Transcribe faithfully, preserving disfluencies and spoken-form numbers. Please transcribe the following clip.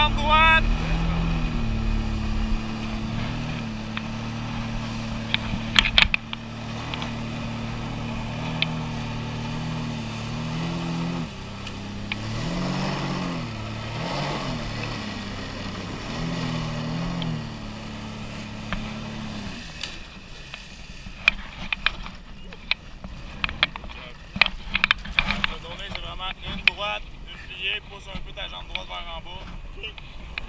jambe droite. La tournée, c'est vraiment une droite, une pliée, pousse un peu ta jambe droite vers en bas.